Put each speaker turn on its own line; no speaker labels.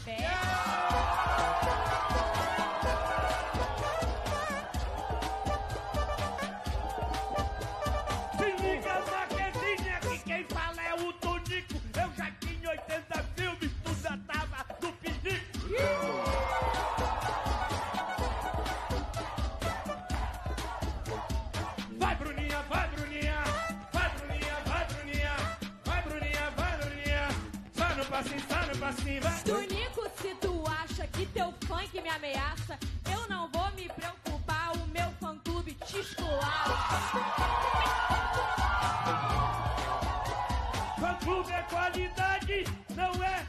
pé.
Se liga na quedinha que quem fala é o Tonico. Eu já tinha 80 filmes, tu já tava no pinico. Vai, Bruninha, vai, Bruninha. Vai, Bruninha, vai, Bruninha. Vai, Bruninha, vai, Bruninha. Só no passinho, vai.
Tonico, se tu acha que teu funk me ameaça, eu não vou me preocupar, o meu fã-clube te esculacha.
Fã-clube é qualidade, não é